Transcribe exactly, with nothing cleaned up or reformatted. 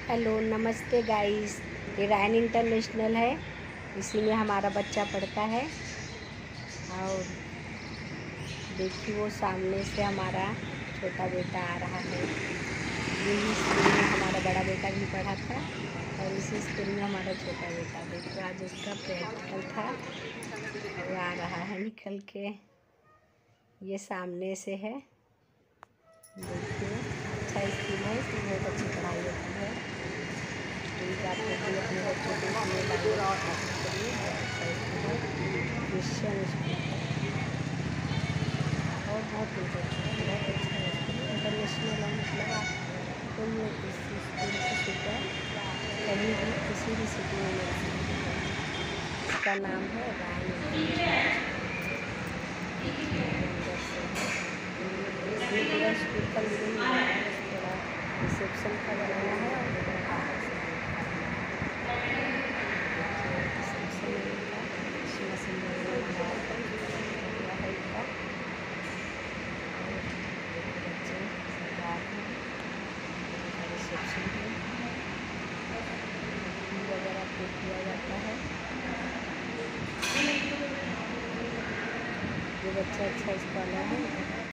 Hello नमस्ते guys, ये Ryan international है। इसी में हमारा बच्चा पढ़ता है। और देखिए वो सामने से हमारा छोटा बेटा आ रहा है। यही स्कूल में हमारा बड़ा बेटा भी पढ़ा था और इसी स्कूल में हमारा छोटा बेटा। देखो आज उसका प्रैक्टिकल था, वो आ रहा है निकल के। ये सामने से है। देखिए अच्छा स्कूल है, इसमें बहुत अच्छी पढ़ाई होती है। आप लोग भी अपने बच्चों को इसमें डालने की कोशिश करिए। बहुत अच्छा स्कूल है, क्रिश्चियन स्कूल है और बहुत इंटरेस्टिंग है, बहुत अच्छा स्कूल है। इंटरनेशनल है, मतलब आपको ये इस स्कूल की सुविधा कहीं भी किसी भी सिटी में मिल सकती है। इसका नाम है रायन इंटरनेशनल स्कूल। ये पूरा स्कूल का लिविंग नहीं है, बस थोड़ा रिसेप्शन का बनाया है और थोड़ा बाहर से वगैरह पे किया जाता है। जो बच्चा अच्छा स्कॉलर है